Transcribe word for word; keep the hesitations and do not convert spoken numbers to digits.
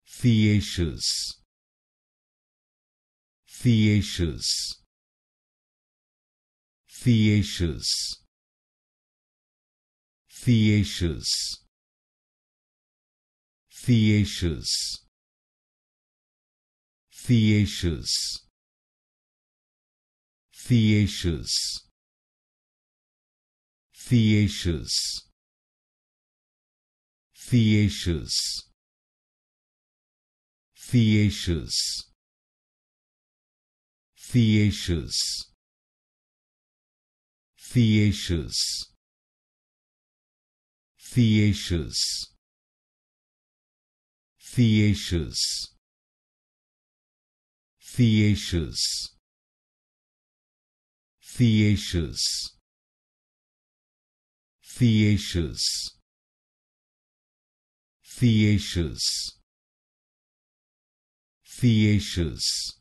Theaceous, Theaceous, Theaceous, Theaceous, Theaceous, Theaceous, Theaceous, Theaceous, Theaceous, Theaceous, Theaceous, Theaceous, Theaceous, Theaceous, Theaceous, Theaceous, Theaceous, Theaceous, Theaceous,